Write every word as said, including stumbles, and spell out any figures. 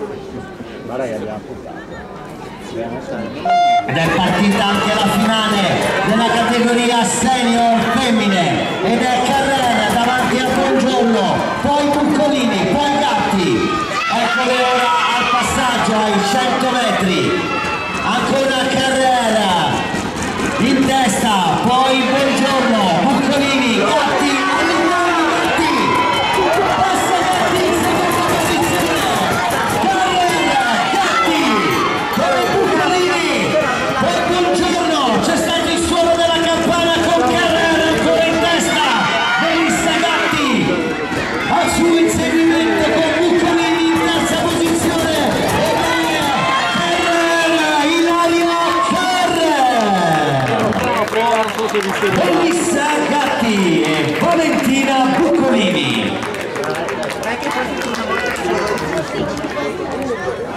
Ed è partita anche la finale della categoria senior femmine ed è Carrera davanti a Buongiorno, poi Buccolini, poi Gatti. Eccole ora al passaggio ai cento metri, ancora Carrera in testa, poi Buongiorno, Buccolini, Gatti, all'interno Gatti, passa Gatti in seconda posizione, Carrera, Gatti, poi Buccolini, poi Buongiorno, c'è stato il suono della campana con Carrera ancora in testa, Melissa Gatti, al suo inseguimento con Buccolini in terza posizione, ed è Carrera, Ilaria Carrera, Melissa Gatti e Valentina Buccolini.